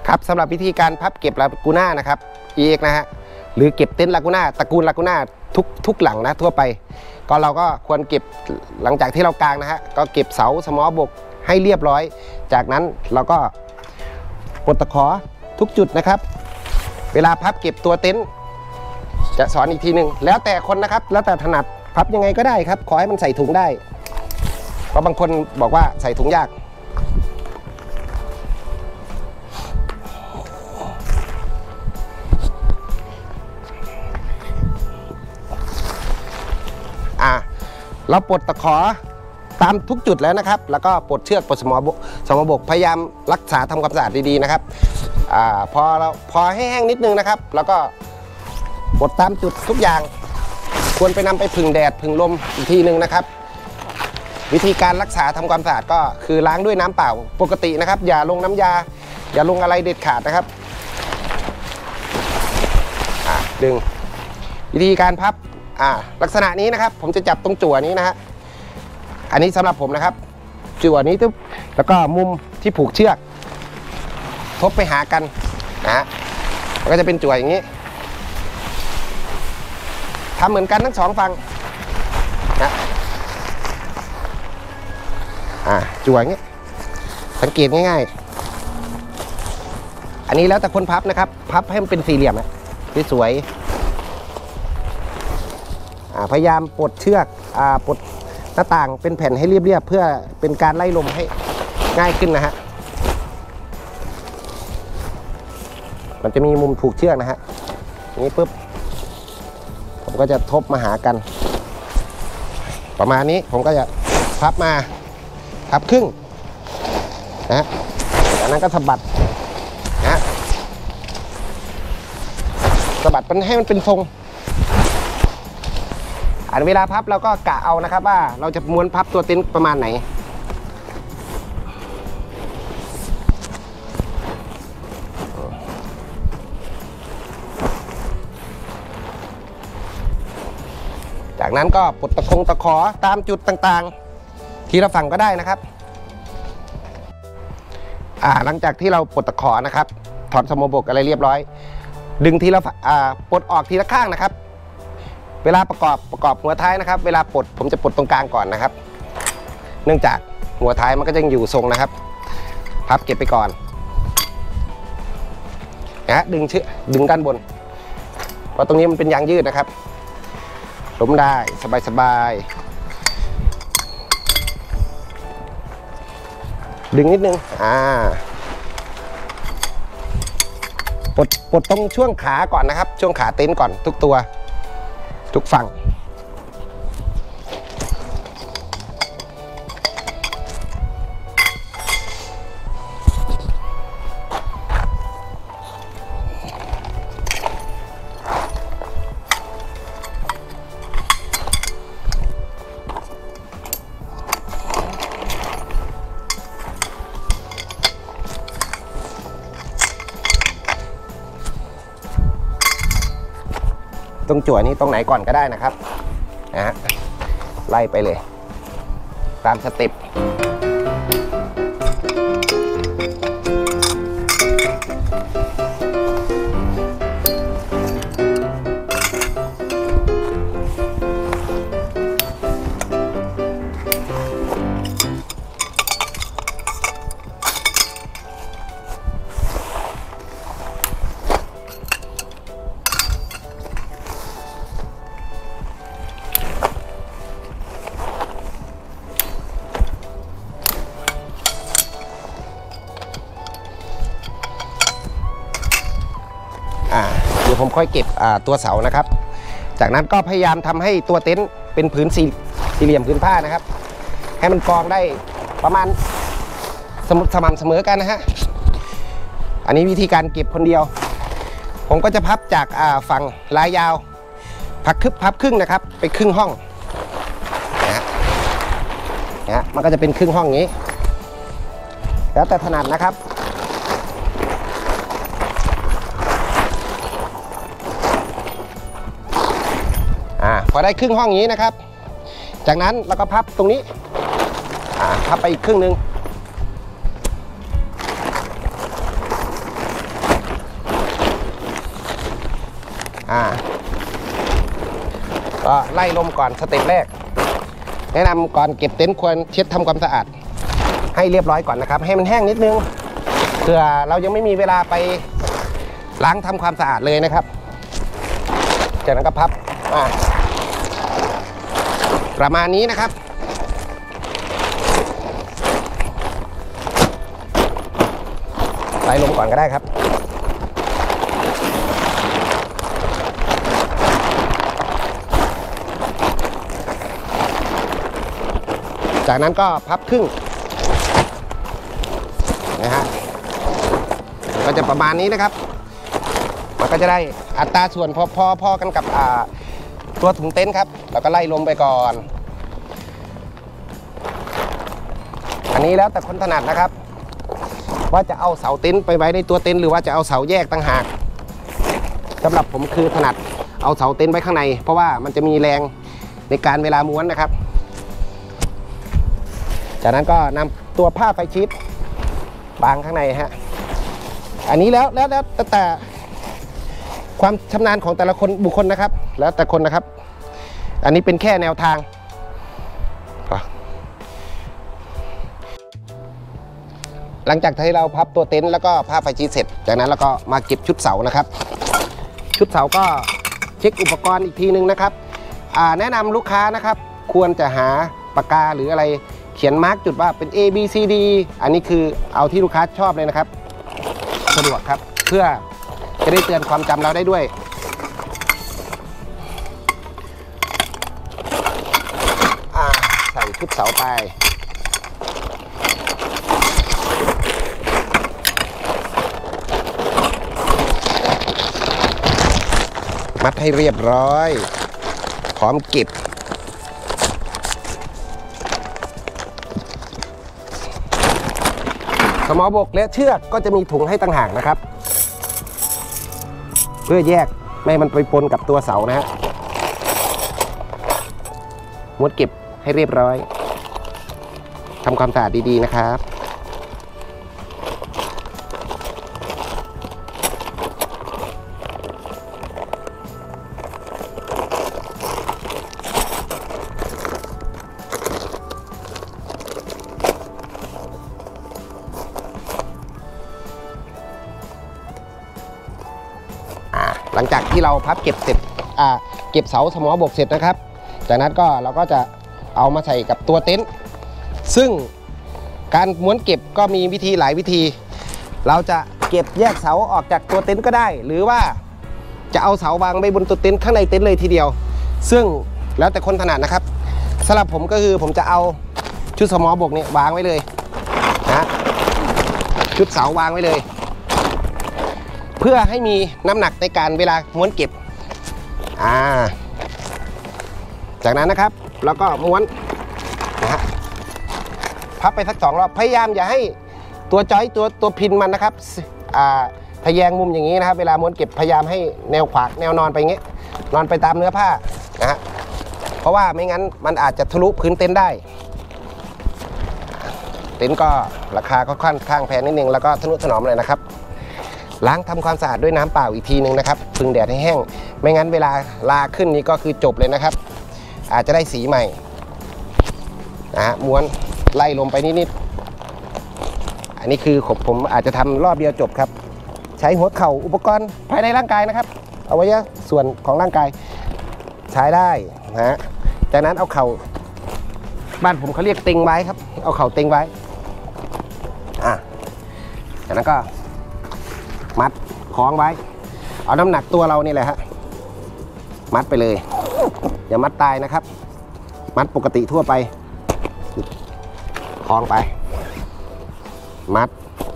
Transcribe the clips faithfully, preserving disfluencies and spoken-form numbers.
ครับสำหรับวิธีการพับเก็บลากูน่านะครับ อี เอ็กซ์ นะฮะหรือเก็บเต็นท์ลากูน่าตระกูลลากูน่าทุกทุกหลังนะทั่วไปก็เราก็ควรเก็บหลังจากที่เรากางนะฮะก็เก็บเสาสมอบกให้เรียบร้อยจากนั้นเราก็ปลดตะขอทุกจุดนะครับเวลาพับเก็บตัวเต็นท์จะสอนอีกทีหนึ่งแล้วแต่คนนะครับแล้วแต่ถนัดพับยังไงก็ได้ครับขอให้มันใส่ถุงได้เพราะบางคนบอกว่าใส่ถุงยากอ่ะเราปลดตะขอตามทุกจุดแล้วนะครับแล้วก็ปลดเชือกปลดสมอบกสมอบกพยายามรักษาทำความสะอาดดีๆนะครับอ่าพอเราพอให้แห้งนิดนึงนะครับแล้วก็ปลดตามจุดทุกอย่างควรไปนำไปผึ่งแดดผึ่งลมอีกทีหนึ่งนะครับวิธีการรักษาทำความสะอาดก็คือล้างด้วยน้ำเปล่าปกตินะครับอย่าลงน้ำยาอย่าลงอะไรเด็ดขาดนะครับอ่าดึงวิธีการพับอ่าลักษณะนี้นะครับผมจะจับตรงจั่วนี้นะฮะอันนี้สำหรับผมนะครับจั่วนี้ตุ๊บแล้วก็มุมที่ผูกเชือกทบไปหากันนะฮะมันก็จะเป็นจั่วอย่างนี้ทำเหมือนกันทั้งสองฝั่งนะอ่าจั่วอย่างนี้สังเกตง่ายๆอันนี้แล้วแต่คนพับนะครับพับให้มันเป็นสี่เหลี่ยมนะสวยพยายามปลดเชือกปลดหน้าต่างเป็นแผ่นให้เรียบๆเพื่อเป็นการไล่ลมให้ง่ายขึ้นนะฮะมันจะมีมุมผูกเชือกนะฮะนี้ปุ๊บผมก็จะทบมาหากันประมาณนี้ผมก็จะพับมาพับครึ่งนะจากนั้นก็สะบัดนะสะบัดมันให้มันเป็นทรงอันเวลาพับเราก็กะเอานะครับว่าเราจะม้วนพับตัวเต็นท์ประมาณไหนจากนั้นก็ปลดตะคงตะขอตามจุดต่างๆที่เราฝั่งก็ได้นะครับอ่าหลังจากที่เราปลดตะขอนะครับถอดสมอบกอะไรเรียบร้อยดึงทีละอ่าปลดออกทีละข้างนะครับเวลาประกอบประกอบหัวท้ายนะครับเวลาปลดผมจะปลดตรงกลางก่อนนะครับเนื่องจากหัวท้ายมันก็ยังอยู่ทรงนะครับพับเก็บไปก่อนนะฮะดึงเชือกดึงด้านบนเพราะตรงนี้มันเป็นยางยืดนะครับล้มได้สบายๆดึงนิดนึงอ่าปลดปลดตรงช่วงขาก่อนนะครับช่วงขาเต็นท์ก่อนทุกตัวทุกฝั่งตรงจั่วนี้ตรงไหนก่อนก็ได้นะครับนะฮะไล่ไปเลยตามสเต็ปเดี๋ยวผมค่อยเก็บตัวเสานะครับจากนั้นก็พยายามทำให้ตัวเต็นท์เป็นผืนสี่สี่เหลี่ยมผืนผ้านะครับให้มันกองได้ประมาณสม่ำเสมอกันนะฮะอันนี้วิธีการเก็บคนเดียวผมก็จะพับจากฝั่งลายยาวพับครึ่งพับครึ่งนะครับไปครึ่งห้องนะฮะนะมันก็จะเป็นครึ่งห้องนี้แล้วแต่ถนัดนะครับอ่าพอได้ครึ่งห้องนี้นะครับจากนั้นเราก็พับตรงนี้อ่าพับไปอีกครึ่งหนึ่งอ่าก็ไล่ลมก่อนสเต็ปแรกแนะนำก่อนเก็บเต็นท์ควรเช็ดทำความสะอาดให้เรียบร้อยก่อนนะครับให้มันแห้งนิดนึงเผื่อเรายังไม่มีเวลาไปล้างทำความสะอาดเลยนะครับจากนั้นก็พับอ่าประมาณนี้นะครับไล่ลมก่อนก็ได้ครับจากนั้นก็พับครึ่งนะฮะก็จะประมาณนี้นะครับมันก็จะได้อัตราส่วนพอพอพอกันกับอ่าตัวถุงเต็นท์ครับแล้วก็ไล่ลมไปก่อนอันนี้แล้วแต่คนถนัดนะครับว่าจะเอาเสาเต็นท์ไปไว้ในตัวเต็นท์หรือว่าจะเอาเสาแยกต่างหากสำหรับผมคือถนัดเอาเสาเต็นท์ไว้ข้างในเพราะว่ามันจะมีแรงในการเวลาม้วนนะครับจากนั้นก็นำตัวผ้าไฟชีตบางข้างในฮะอันนี้แล้วแล้วแล้วแต่ความชำนาญของแต่ละคนบุคคลนะครับแล้วแต่คนนะครับอันนี้เป็นแค่แนวทางหลังจากที่เราพับตัวเต็นท์แล้วก็ผ้าไฟชีตเสร็จจากนั้นเราก็มาเก็บชุดเสานะครับชุดเสาก็เช็คอุปกรณ์อีกทีนึงนะครับแนะนำลูกค้านะครับควรจะหาปากกาหรืออะไรเขียนมาร์กจุดว่าเป็น A B C D อันนี้คือเอาที่ลูกค้าชอบเลยนะครับสะดวกครับเพื่อจะได้เตือนความจำเราได้ด้วยใส่ชุดเสาไปมัดให้เรียบร้อยพร้อมเก็บสมอบกและเชือกก็จะมีถุงให้ต่างหากนะครับเพื่อแยกไม่ให้มันไปปนกับตัวเสานะฮะม้วนเก็บให้เรียบร้อยทำความสะอาดดีๆนะครับหลังจากที่เราพับเก็บเสร็จอ่าเก็บเสาสมอบกเสร็จนะครับจากนั้นก็เราก็จะเอามาใส่กับตัวเต็นท์ซึ่งการม้วนเก็บก็มีวิธีหลายวิธีเราจะเก็บแยกเสาออกจากตัวเต็นท์ก็ได้หรือว่าจะเอาเสาวางไว้บนตัวเต็นท์ข้างในเต็นท์เลยทีเดียวซึ่งแล้วแต่คนถนัดนะครับสำหรับผมก็คือผมจะเอาชุดสมอบกเนี่ยวางไว้เลยนะชุดเสาวางไว้เลยเพื่อให้มีน้ำหนักในการเวลาม้วนเก็บอ่าจากนั้นนะครับแล้วก็ม้วนนะฮะพับไปสักสองรอบพยายามอย่าให้ตัวจอยตัวตัวพินมันนะครับอ่าทะแยงมุมอย่างนี้นะครับเวลาม้วนเก็บพยายามให้แนวขวากแนวนอนไปอย่างนี้นอนไปตามเนื้อผ้านะฮะเพราะว่าไม่งั้นมันอาจจะทะลุพื้นเต็นท์ได้เต็นท์ก็ราคาก็ค่อนข้างแพงนิดนึงแล้วก็ทนุถนอมเลยนะครับล้างทำความสะอาดด้วยน้ำเปล่าอีกทีนึงนะครับพึ่งแดดให้แห้งไม่งั้นเวลาลาขึ้นนี้ก็คือจบเลยนะครับอาจจะได้สีใหม่นะฮะม้วนไล่ลมไปนิดๆอันนี้คือผมอาจจะทำรอบเดียวจบครับใช้หัวเข่าอุปกรณ์ภายในร่างกายนะครับเอาไว้ส่วนของร่างกายใช้ได้นะฮะจากนั้นเอาเข่าบ้านผมเขาเรียกเต็งไว้ครับเอาเข่าเต็งไว้อ่ะจากนั้นก็มัดคล้องไว้เอาน้ำหนักตัวเรานี่แหละฮะมัดไปเลยอย่ามัดตายนะครับมัดปกติทั่วไปคล้องไปมัด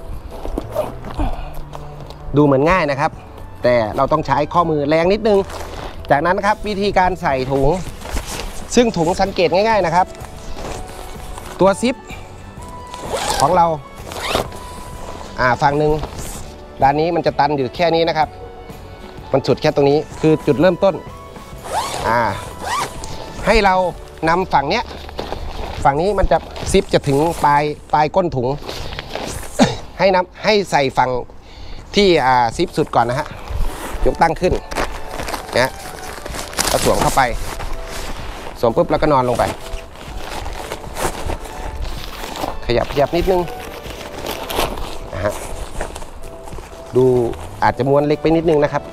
ดูเหมือนง่ายนะครับแต่เราต้องใช้ข้อมือแรงนิดนึงจากนั้นนะครับวิธีการใส่ถุงซึ่งถุงสังเกตง่ายๆนะครับตัวซิปของเราอ่าฝั่งหนึ่งด้านนี้มันจะตันอยู่แค่นี้นะครับมันสุดแค่ตรงนี้คือจุดเริ่มต้นอ่าให้เรานำฝั่งเนี้ยฝั่งนี้มันจะซิปจะถึงปลายปลายก้นถุง ให้นำให้ใส่ฝั่งที่อ่าซิปสุดก่อนนะฮะยกตั้งขึ้นนะก็สวมเข้าไปสวมปุ๊บแล้วก็นอนลงไปขยับขยับนิดนึงนะฮะดูอาจจะม้วนเล็กไปนิดนึงนะครับ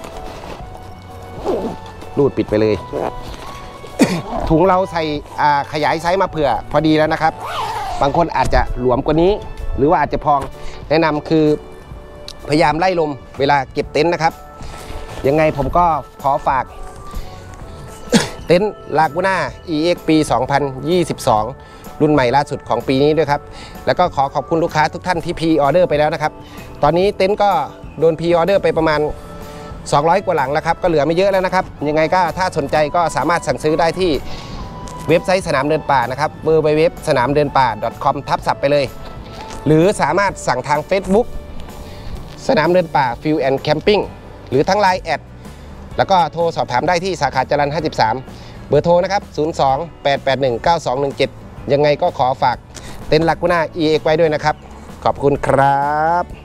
รูดปิดไปเลย ถุงเราใส่ขยายไซส์มาเผื่อพอดีแล้วนะครับบางคนอาจจะหลวมกว่านี้หรือว่าอาจจะพองแนะนำคือพยายามไล่ลมเวลาเก็บเต็นท์นะครับยังไงผมก็ขอฝาก เต็นท์ลากูน่า อี เอ็กซ์ ปี สองพันยี่สิบสอง รุ่นใหม่ล่าสุดของปีนี้ด้วยครับแล้วก็ขอขอบคุณลูกค้าทุกท่านที่พรีออเดอร์ไปแล้วนะครับตอนนี้เต็นท์ก็โดนพรีออเดอร์ไปประมาณสองร้อยกว่าหลังแล้วครับก็เหลือไม่เยอะแล้วนะครับยังไงก็ถ้าสนใจก็สามารถสั่งซื้อได้ที่เว็บไซต์สนามเดินป่านะครับเบอร์เว็บสนามเดินป่า .com ทับศัพท์ไปเลยหรือสามารถสั่งทาง Facebook สนามเดินป่า Field and Camping หรือทั้ง ไลน์ แอดแล้วก็โทรสอบถามได้ที่สาขาจรัญห้าสิบสามเบอร์โทรนะครับศูนย์ สอง แปด แปด หนึ่ง เก้า สอง หนึ่ง เจ็ดยังไงก็ขอฝากเต็นท์ลากูน่า อี เอ็กซ์ ไว้ด้วยนะครับขอบคุณครับ